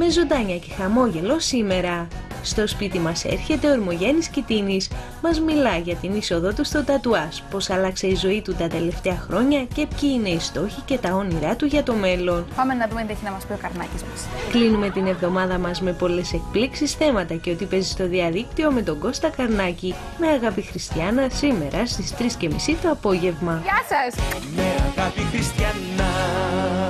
με ζωντάνια και χαμόγελο σήμερα. Στο σπίτι μας έρχεται ο Ορμογέννης Κιτίνης, μας μιλά για την είσοδό του στο τατουάζ, πώς άλλαξε η ζωή του τα τελευταία χρόνια και ποιοι είναι οι στόχοι και τα όνειρά του για το μέλλον. Πάμε να δούμε τι έχει να μας πει ο Καρνάκης μας. Κλείνουμε την εβδομάδα μας με πολλές εκπλήξεις, θέματα και ό,τι παίζει στο διαδίκτυο με τον Κώστα Καρνάκη. Με Αγάπη Χριστιανά σήμερα στις 3:30 το απόγευμα. Γεια σας! Με Αγάπη Χριστιανά.